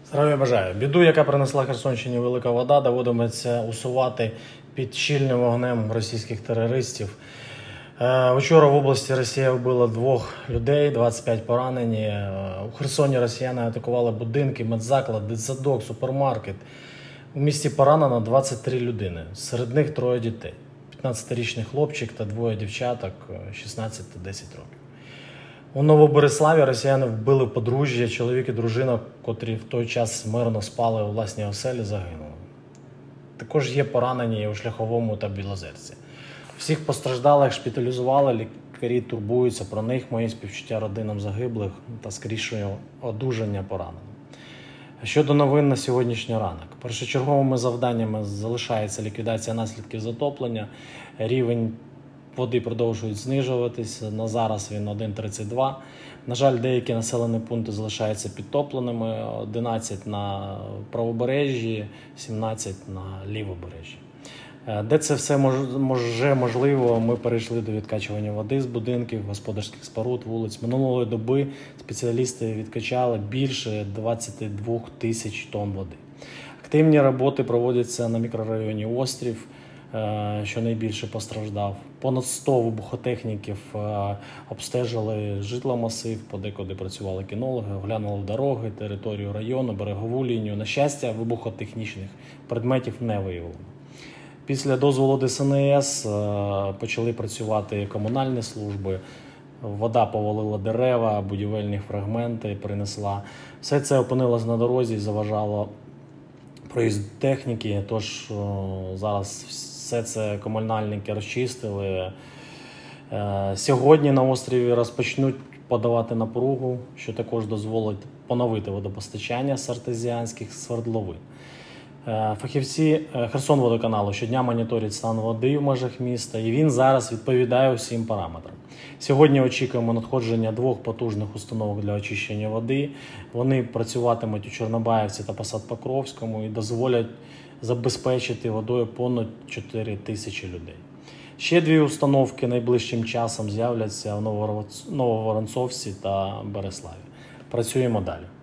Здравия бажаю. Біду, яка принесла Херсонщині велика вода, доводиться усувати під щільним вогнем російських терористів. Вчора в області Росія вбила 2 людей, 25 поранені. У Херсоні росіяни атакували будинки, медзаклад, дитсадок, супермаркет. У місті поранено 23 людини, серед них 3 дітей. 15-річний хлопчик та 2 дівчаток, 16 та 10 років. У Новобериславі росіяни вбили подружжя, чоловік і дружина, котрі в той час мирно спали у власній оселі, загинули. Також є поранені у Шляховому та Білозерці. Всіх постраждалих шпиталізували, лікарі турбуються про них, мої співчуття родинам загиблих та скорішого одужання поранених. Щодо новин на сьогоднішній ранок. Першочерговими завданнями залишається ліквідація наслідків затоплення. Рівень води продовжують знижуватися. На зараз він 1,32. На жаль, деякі населені пункти залишаються підтопленими. 11 на правобережжі, 17 на лівобережжі. Де це все можливо, ми перейшли до відкачування води з будинків, господарських споруд, вулиць. Минулої доби спеціалісти відкачали більше 22 тисяч тонн води. Активні роботи проводяться на мікрорайоні Острів, що найбільше постраждав. Понад 100 вибухотехніків обстежили житломасив, подекуди працювали кінологи, оглянули дороги, територію району, берегову лінію. На щастя, вибухотехнічних предметів не виявлено. Після дозволу ДСНС почали працювати комунальні служби. Вода повалила дерева, будівельні фрагменти принесла. Все це опинилось на дорозі і заважало проїзд техніки. Тож зараз все це комунальники розчистили. Сьогодні на острові розпочнуть подавати напругу, що також дозволить поновити водопостачання з артезіанських свердловин. Фахівці Херсонводоканалу щодня моніторять стан води в межах міста, і він зараз відповідає усім параметрам. Сьогодні очікуємо надходження 2 потужних установок для очищення води. Вони працюватимуть у Чорнобаївці та Посад-Покровському і дозволять забезпечити водою понад 4 тисячі людей. Ще 2 установки найближчим часом з'являться в Нововоронцовці та Береславі. Працюємо далі.